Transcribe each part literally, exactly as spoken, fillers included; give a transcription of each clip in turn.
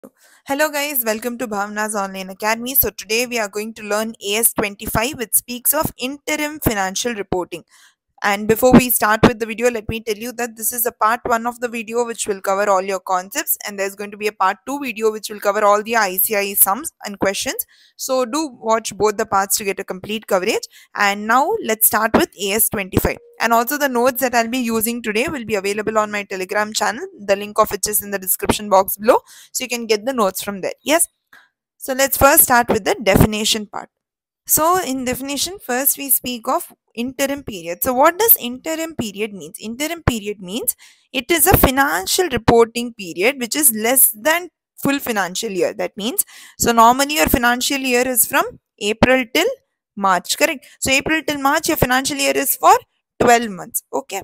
Hello guys, welcome to Bhavna's Online Academy. So today we are going to learn A S twenty-five, which speaks of interim financial reporting. And before we start with the video, let me tell you that this is a part one of the video which will cover all your concepts, and there's going to be a part two video which will cover all the I C I sums and questions. So do watch both the parts to get a complete coverage. And now let's start with A S twenty-five. And also the notes that I'll be using today will be available on my Telegram channel, the link of which is in the description box below, so you can get the notes from there. Yes. So let's first start with the definition part. So in definition, first we speak of interim period. So what does interim period means? Interim period means it is a financial reporting period which is less than full financial year. That means, so normally your financial year is from April till March, correct? So April till March, your financial year is for twelve months. Okay.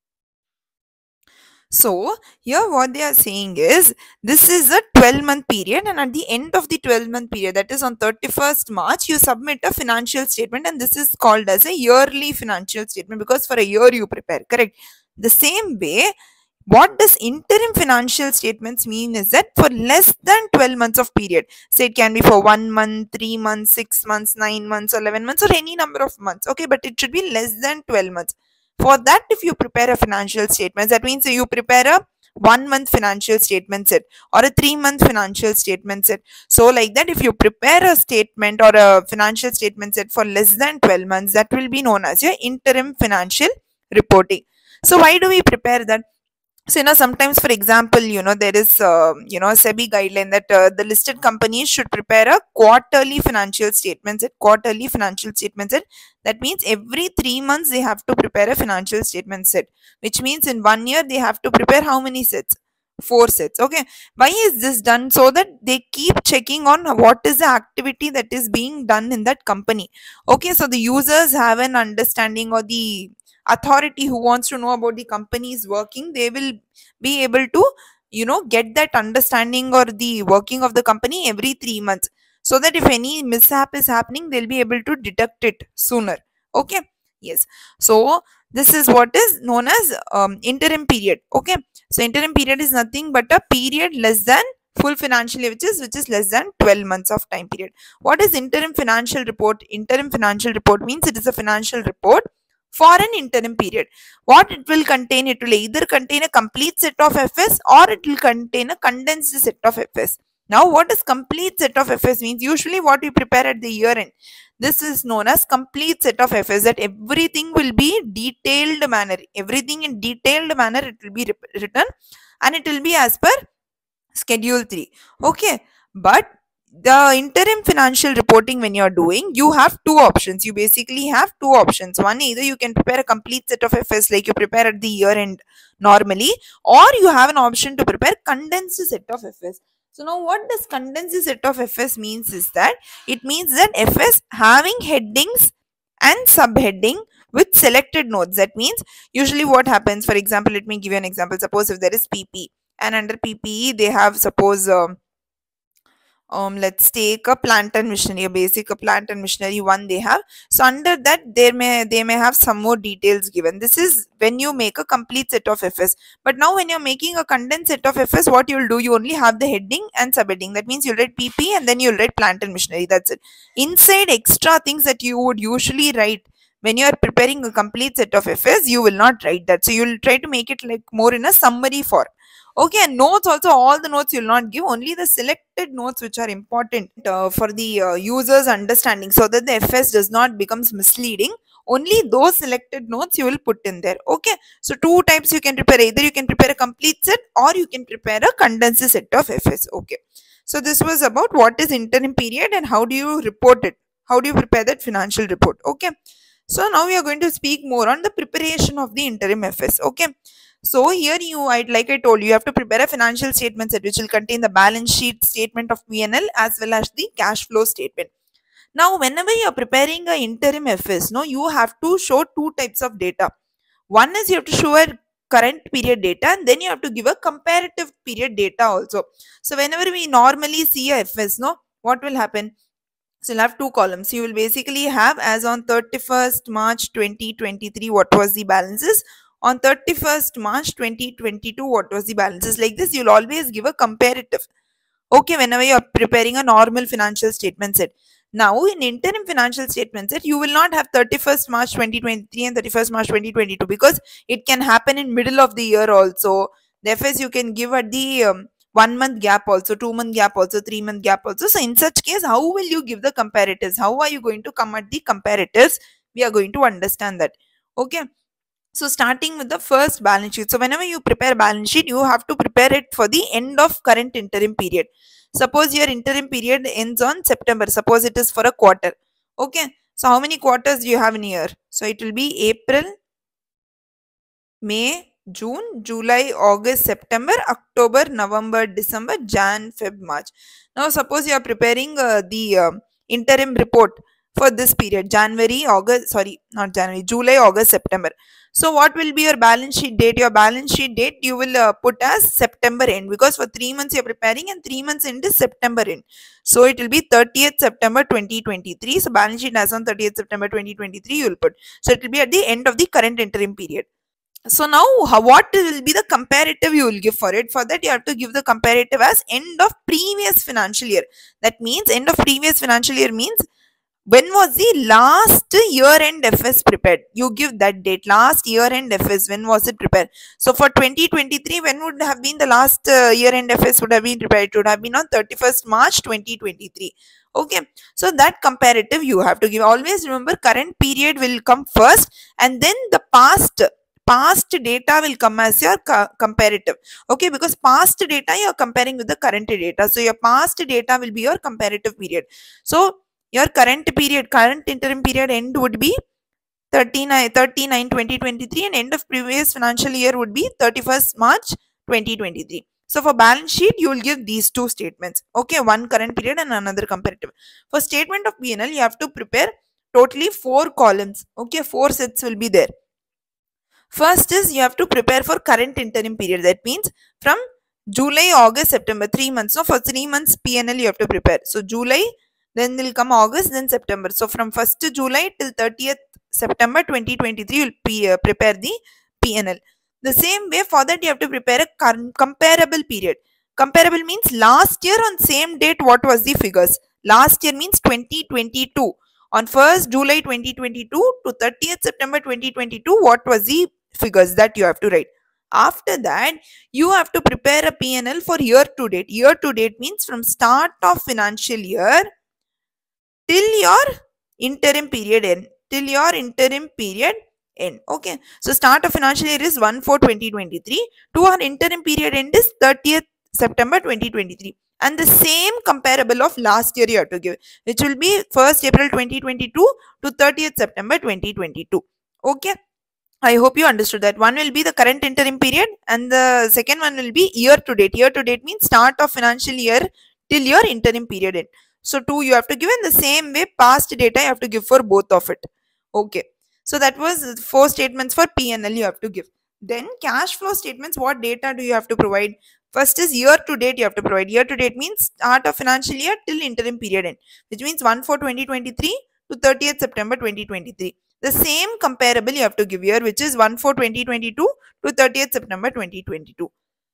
So here what they are saying is this is a twelve month period, and at the end of the twelve month period, that is on thirty-first March, you submit a financial statement, and this is called as a yearly financial statement because for a year you prepare, correct? The same way, what does interim financial statements mean is that for less than twelve months of period, say it can be for one month, three months, six months, nine months, eleven months, or any number of months, okay, but it should be less than twelve months. For that, if you prepare a financial statement, that means you prepare a one month financial statement set or a three month financial statement set. So like that, if you prepare a statement or a financial statement set for less than twelve months, that will be known as your interim financial reporting. So why do we prepare that? So, you know, sometimes, for example, you know, there is, uh, you know, a SEBI guideline that uh, the listed companies should prepare a quarterly financial statement set, quarterly financial statement set. That means every three months they have to prepare a financial statement set, which means in one year they have to prepare how many sets? Four sets. Okay. Why is this done? So that they keep checking on what is the activity that is being done in that company. Okay. So the users have an understanding, or the authority who wants to know about the company's working, they will be able to, you know, get that understanding or the working of the company every three months, so that if any mishap is happening, they'll be able to detect it sooner. Okay. Yes. So this is what is known as um, interim period. Okay. So interim period is nothing but a period less than full financial year, which is which is less than twelve months of time period. What is interim financial report? Interim financial report means it is a financial report for an interim period. What it will contain? It will either contain a complete set of F S or it will contain a condensed set of F S. Now, what is complete set of F S means? Usually what we prepare at the year end. This is known as complete set of F S, that everything will be detailed manner. Everything in detailed manner it will be written, and it will be as per schedule three. Okay. But the interim financial reporting, when you're doing, you have two options. You basically have two options. One, either you can prepare a complete set of F S like you prepare at the year end normally, or you have an option to prepare condensed set of F S. So now what does condensed set of F S means is that it means that F S having headings and subheading with selected notes. That means usually what happens, for example, let me give you an example. Suppose if there is P P, and under P P E they have, suppose um, um let's take a plant and machinery, a basic a plant and machinery one they have. So under that there may they may have some more details given. This is when you make a complete set of F S. But now when you're making a condensed set of F S, what you'll do, you only have the heading and subheading. That means you'll write P P and then you'll write plant and machinery. That's it. Inside extra things that you would usually write when you are preparing a complete set of F S, you will not write that. So you'll try to make it like more in a summary form. Okay, and notes also, all the notes you will not give, only the selected notes which are important uh, for the uh, user's understanding, so that the F S does not becomes misleading. Only those selected notes you will put in there. Okay, so two types you can prepare. Either you can prepare a complete set or you can prepare a condensed set of F S. Okay, so this was about what is interim period and how do you report it. How do you prepare that financial report? Okay, so now we are going to speak more on the preparation of the interim F S. Okay. So here you, I'd like I told you, you have to prepare a financial statement set which will contain the balance sheet, statement of P and L, as well as the cash flow statement. Now, whenever you are preparing a interim F S, no, you have to show two types of data. One is you have to show a current period data, and then you have to give a comparative period data also. So whenever we normally see a F S, no, what will happen? So you'll have two columns. You will basically have as on thirty-first March twenty twenty-three, what was the balances. On thirty-first March twenty twenty-two, what was the balances. Like this, you'll always give a comparative. Okay, whenever you are preparing a normal financial statement set. Now, in interim financial statement set, you will not have thirty-first March twenty twenty-three and thirty-first March twenty twenty-two, because it can happen in middle of the year also. Therefore, you can give at the um, one month gap also, two month gap also, three month gap also. So, in such case, how will you give the comparatives? How are you going to come at the comparatives? We are going to understand that. Okay. So starting with the first balance sheet. So whenever you prepare balance sheet, you have to prepare it for the end of current interim period. Suppose your interim period ends on September. Suppose it is for a quarter. Okay. So how many quarters do you have in a year? So it will be April, May, June, July, August, September, October, November, December, Jan, Feb, March. Now suppose you are preparing uh, the uh, interim report for this period, January, August, sorry, not January, July, August, September. So what will be your balance sheet date? Your balance sheet date you will uh, put as September end, because for three months you are preparing and three months end is September end. So it will be thirtieth September twenty twenty-three. So balance sheet as on thirtieth September twenty twenty-three you will put. So it will be at the end of the current interim period. So now how, what will be the comparative you will give for it? For that you have to give the comparative as end of previous financial year. That means end of previous financial year means when was the last year end F S prepared? You give that date. Last year end F S, when was it prepared? So for twenty twenty-three, when would have been the last uh, year end F S would have been prepared? It would have been on thirty-first March twenty twenty-three. Okay. So that comparative you have to give. Always remember, current period will come first and then the past past data will come as your comparative. Okay, because past data you are comparing with the current data. So your past data will be your comparative period. So your current period, current interim period end would be thirty-nine twenty twenty-three and end of previous financial year would be thirty-first March twenty twenty-three. So for balance sheet, you will give these two statements. Okay, one current period and another comparative. For statement of P and L, you have to prepare totally four columns. Okay, four sets will be there. First is you have to prepare for current interim period. That means from July, August, September, three months. So for three months P and L you have to prepare. So July, then will come August, then September. So from first July till thirtieth September twenty twenty-three, you will uh, prepare the P and L. The same way, for that you have to prepare a comparable period. Comparable means last year on same date what was the figures. Last year means twenty twenty-two. On first July twenty twenty-two to thirtieth September twenty twenty-two, what was the figures that you have to write. After that, you have to prepare a P and L for year to date. Year to date means from start of financial year till your interim period end. Till your interim period end. Okay. So start of financial year is one four twenty twenty-three. To our interim period end is thirtieth September twenty twenty-three. And the same comparable of last year you have to give, which will be first April twenty twenty-two to thirtieth September twenty twenty-two. Okay. I hope you understood that. One will be the current interim period and the second one will be year to date. Year to date means start of financial year till your interim period end. So two you have to give in the same way past data you have to give for both of it. Okay. So that was four statements for P and L you have to give. Then cash flow statements, what data do you have to provide? First is year to date you have to provide. Year to date means start of financial year till interim period end, which means one four twenty twenty-three to thirtieth September twenty twenty-three. The same comparable you have to give here, which is one four twenty twenty-two to thirtieth September twenty twenty-two.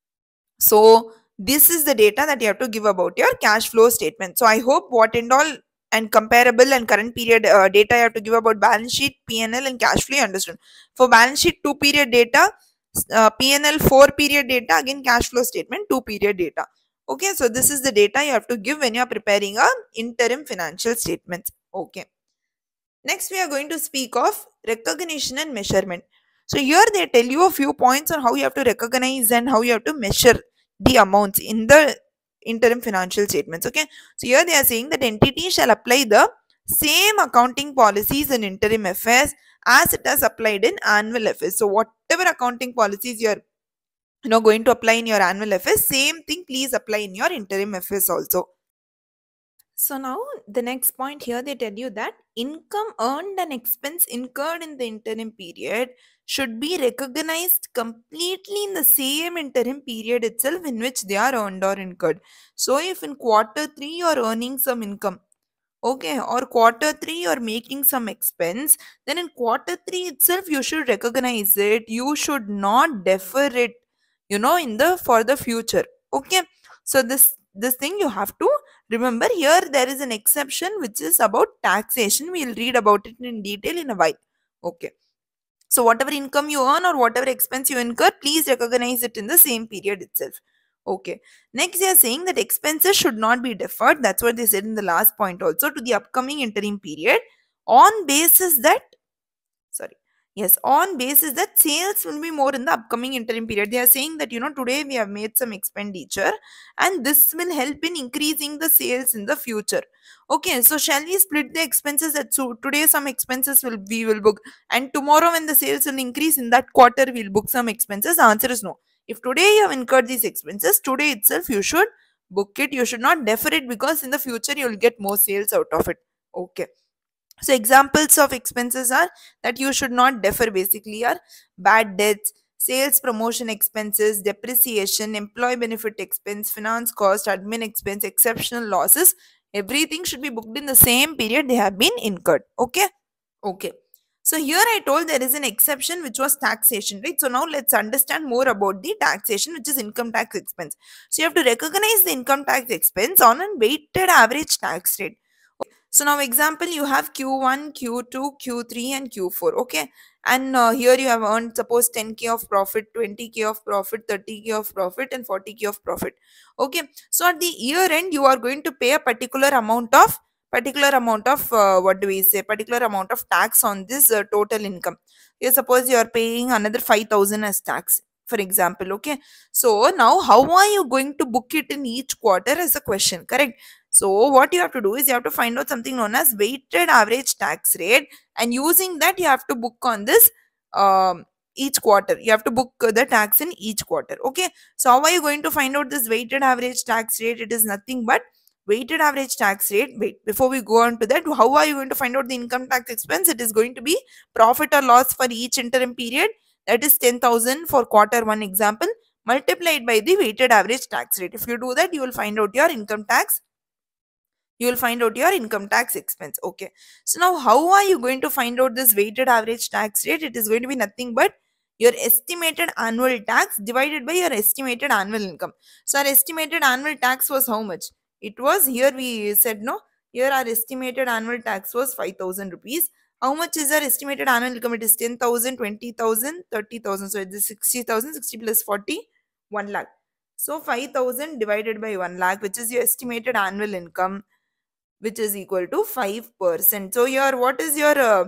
So this is the data that you have to give about your cash flow statement. So I hope what and all and comparable and current period uh, data you have to give about balance sheet, P and L and cash flow, you understood. For balance sheet, two period data, uh, P and L four period data, again cash flow statement two period data. Okay, so this is the data you have to give when you are preparing a interim financial statements. Okay. Next, we are going to speak of recognition and measurement. So here they tell you a few points on how you have to recognize and how you have to measure the amounts in the interim financial statements. Okay. So here they are saying that entity shall apply the same accounting policies in interim F S as it has applied in annual F S. So whatever accounting policies you are you know, going to apply in your annual F S, same thing please apply in your interim F S also. So now the next point here they tell you that income earned and expense incurred in the interim period should be recognized completely in the same interim period itself in which they are earned or incurred. So if in quarter three you are earning some income, okay, or quarter three you are making some expense, then in quarter three itself you should recognize it. You should not defer it, you know, in the for the future. Okay. So this this thing you have to remember. Here there is an exception which is about taxation. We'll read about it in detail in a while. Okay. So whatever income you earn or whatever expense you incur, please recognize it in the same period itself. Okay. Next, they are saying that expenses should not be deferred. That's what they said in the last point also, to the upcoming interim period, on basis that, sorry, yes, on basis that sales will be more in the upcoming interim period. They are saying that, you know, today we have made some expenditure and this will help in increasing the sales in the future. Okay, so shall we split the expenses that, so today some expenses will we will book, and tomorrow when the sales will increase, in that quarter we'll book some expenses? The answer is no. If today you have incurred these expenses, today itself you should book it. You should not defer it, because in the future you will get more sales out of it. Okay. So examples of expenses are that you should not defer basically are bad debts, sales promotion expenses, depreciation, employee benefit expense, finance cost, admin expense, exceptional losses. Everything should be booked in the same period they have been incurred. Okay. Okay. So here I told there is an exception which was taxation, right? So now let's understand more about the taxation, which is income tax expense. So you have to recognize the income tax expense on a weighted average tax rate. So now example, you have Q one, Q two, Q three and Q four. Okay. And uh, here you have earned suppose ten k of profit, twenty k of profit, thirty k of profit and forty k of profit. Okay. So at the year end, you are going to pay a particular amount of particular amount of uh, what do we say particular amount of tax on this uh, total income. You suppose you are paying another five thousand as tax, for example. Okay. So now how are you going to book it in each quarter is a question, correct? So what you have to do is you have to find out something known as weighted average tax rate, and using that you have to book on this um, each quarter. You have to book the tax in each quarter. Okay. So how are you going to find out this weighted average tax rate? It is nothing but weighted average tax rate. Wait, before we go on to that, how are you going to find out the income tax expense? It is going to be profit or loss for each interim period. That is ten thousand for quarter one example, multiplied by the weighted average tax rate. If you do that, you will find out your income tax you will find out your income tax expense. Okay. So now how are you going to find out this weighted average tax rate? It is going to be nothing but your estimated annual tax divided by your estimated annual income. So our estimated annual tax was how much? It was, here we said no, here our estimated annual tax was five thousand rupees. How much is our estimated annual income? It is ten thousand, twenty thousand, thirty thousand. So it is sixty thousand, sixty plus forty, one lakh. So five thousand divided by one lakh, which is your estimated annual income, which is equal to five percent. So your, what is your uh,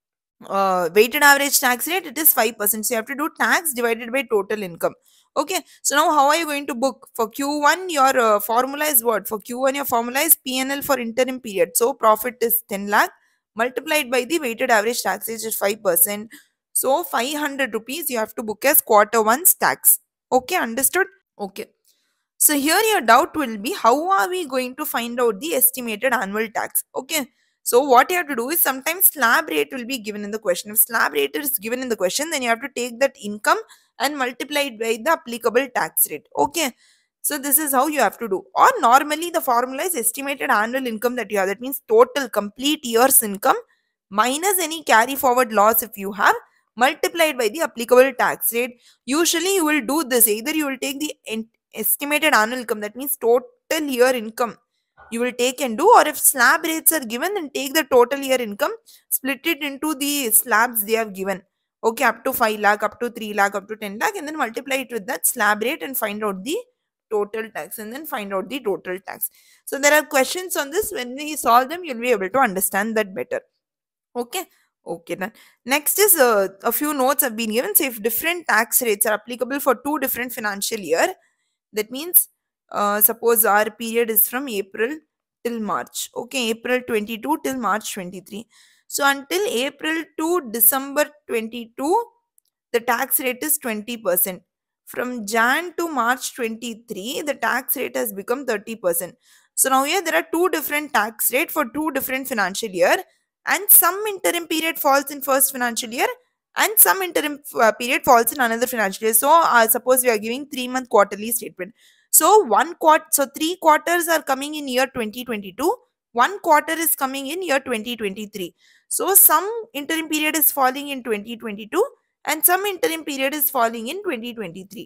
uh, weighted average tax rate? It is five percent. So you have to do tax divided by total income. Okay. So now how are you going to book? For Q one, your uh, formula is what? For Q one, your formula is P and L for interim period. So profit is ten lakh multiplied by the weighted average tax rate is five percent. So five hundred rupees you have to book as quarter one's tax. Okay. Understood? Okay. So here your doubt will be, how are we going to find out the estimated annual tax? Okay. So what you have to do is, sometimes slab rate will be given in the question. If slab rate is given in the question, then you have to take that income and multiply it by the applicable tax rate. Okay. So this is how you have to do. Or normally the formula is estimated annual income that you have. That means total complete year's income minus any carry forward loss if you have, multiplied by the applicable tax rate. Usually you will do this. Either you will take the estimated annual income, that means total year income you will take and do, or if slab rates are given, then take the total year income, split it into the slabs they have given. Okay, up to five lakh, up to three lakh, up to ten lakh, and then multiply it with that slab rate and find out the total tax, and then find out the total tax. So there are questions on this. When we solve them, you'll be able to understand that better. Okay. Okay, then next is uh, a few notes have been given. So if different tax rates are applicable for two different financial year, that means uh, suppose our period is from April till March. Okay, April twenty-two till March twenty-three. So until April to December twenty-two, the tax rate is twenty percent. From Jan to March twenty-three, the tax rate has become thirty percent. So now here there are two different tax rate for two different financial year, and some interim period falls in first financial year and some interim uh, period falls in another financial year. So uh, suppose we are giving three month quarterly statement. So one quarter, so three quarters are coming in year twenty twenty-two. One quarter is coming in year twenty twenty-three. So some interim period is falling in twenty twenty-two and some interim period is falling in twenty twenty-three.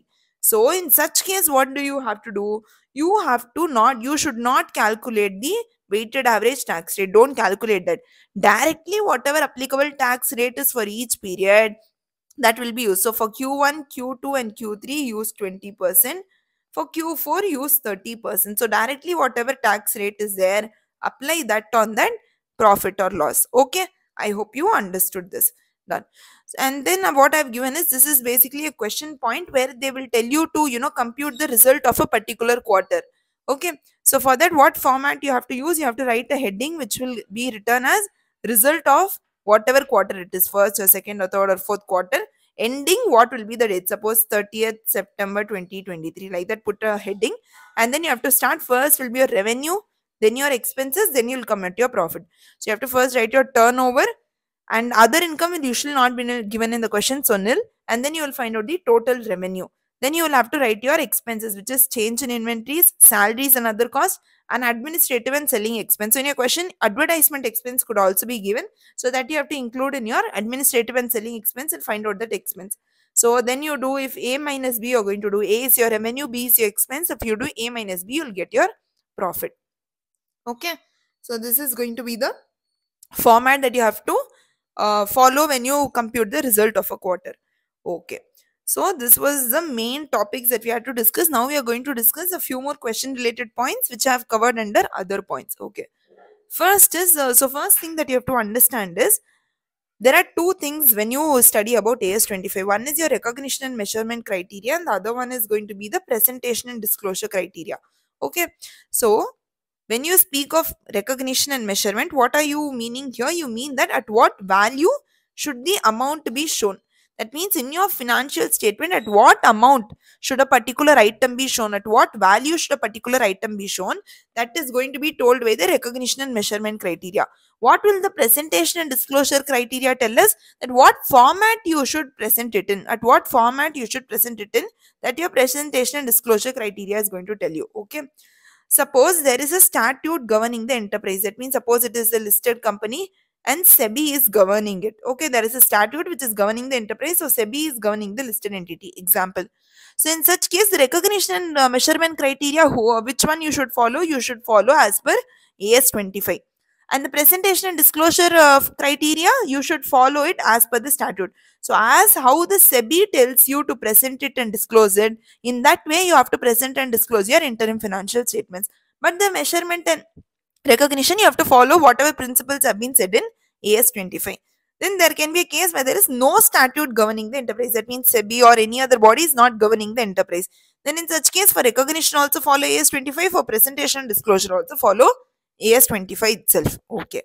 So in such case, what do you have to do? You have to not, you should not calculate the weighted average tax rate. Don't calculate that. Directly, whatever applicable tax rate is for each period, that will be used. So for Q one, Q two, and Q three, use twenty percent. For Q four, use thirty percent. So directly, whatever tax rate is there, apply that on that profit or loss. Okay. I hope you understood this. Done. And then uh, what I've given is, this is basically a question point where they will tell you to, you know, compute the result of a particular quarter. Okay. So for that, what format you have to use? You have to write a heading which will be written as result of whatever quarter it is, first or second or third or fourth quarter. Ending, what will be the date? Suppose thirtieth September twenty twenty-three, like that. Put a heading, and then you have to start. First will be your revenue, then your expenses, then you'll come at your profit. So you have to first write your turnover, and other income will usually not be given in the question, so nil. And then you will find out the total revenue. Then you will have to write your expenses, which is change in inventories, salaries and other costs, and administrative and selling expense. So in your question, advertisement expense could also be given, so that you have to include in your administrative and selling expense and find out that expense. So then you do, if A minus B, you're going to do A is your revenue, B is your expense. If you do A minus B, you'll get your profit. Okay. So this is going to be the format that you have to uh, follow when you compute the result of a quarter. Okay. So this was the main topics that we had to discuss. Now we are going to discuss a few more question related points which I have covered under other points. Okay. First is, uh, so first thing that you have to understand is, there are two things when you study about A S twenty-five. One is your recognition and measurement criteria, and the other one is going to be the presentation and disclosure criteria. Okay. So when you speak of recognition and measurement, what are you meaning here? You mean that at what value should the amount be shown? That means in your financial statement, at what amount should a particular item be shown? At what value should a particular item be shown? That is going to be told by the recognition and measurement criteria. What will the presentation and disclosure criteria tell us? That what format you should present it in. At what format you should present it in, that your presentation and disclosure criteria is going to tell you. Okay. Suppose there is a statute governing the enterprise. That means suppose it is a listed company and SEBI is governing it. Okay, there is a statute which is governing the enterprise. So SEBI is governing the listed entity. Example. So in such case, the recognition and uh, measurement criteria, who, which one you should follow? You should follow as per A S twenty-five. And the presentation and disclosure uh, criteria, you should follow it as per the statute. So as how the SEBI tells you to present it and disclose it, in that way you have to present and disclose your interim financial statements. But the measurement and recognition, you have to follow whatever principles have been said in A S twenty-five. Then there can be a case where there is no statute governing the enterprise. That means SEBI or any other body is not governing the enterprise. Then in such case, for recognition also follow A S twenty-five, for presentation and disclosure also follow A S twenty-five itself. Okay.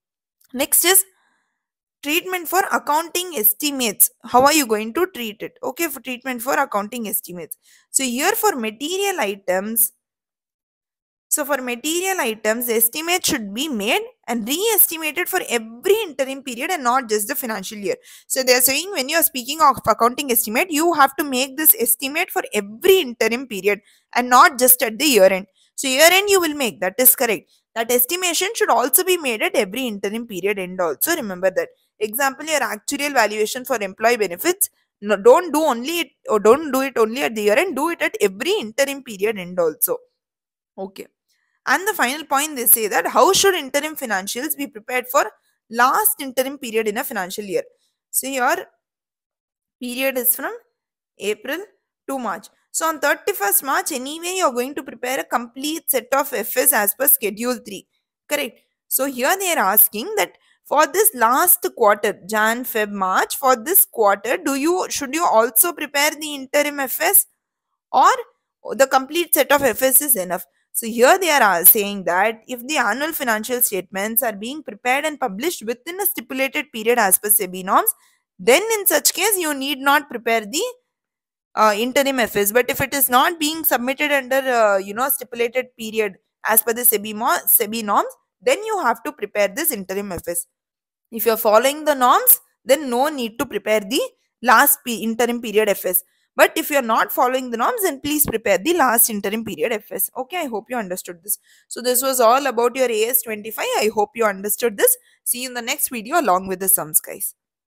Next is treatment for accounting estimates. How are you going to treat it? Okay, for treatment for accounting estimates. So here for material items, so for material items, the estimate should be made and re-estimated for every interim period and not just the financial year. So they are saying when you are speaking of accounting estimate, you have to make this estimate for every interim period and not just at the year end. So year end you will make, that is correct. That estimation should also be made at every interim period end also. Remember that. Example, your actuarial valuation for employee benefits, no, don't do only it or don't do it only at the year end, do it at every interim period end also. Okay. And the final point, they say that how should interim financials be prepared for last interim period in a financial year? So your period is from April to March. So on thirty-first March, anyway, you are going to prepare a complete set of F S as per schedule three. Correct. So here they are asking that for this last quarter, Jan, Feb, March, for this quarter, do you should you also prepare the interim F S, or the complete set of F S is enough? So here they are saying that if the annual financial statements are being prepared and published within a stipulated period as per SEBI norms, then in such case you need not prepare the uh, interim F S. But if it is not being submitted under uh, you know stipulated period as per the SEBI, SEBI norms, then you have to prepare this interim F S. If you are following the norms, then no need to prepare the last interim period F S. But if you are not following the norms, then please prepare the last interim period F S. Okay, I hope you understood this. So this was all about your A S twenty-five. I hope you understood this. See you in the next video along with the sums, guys.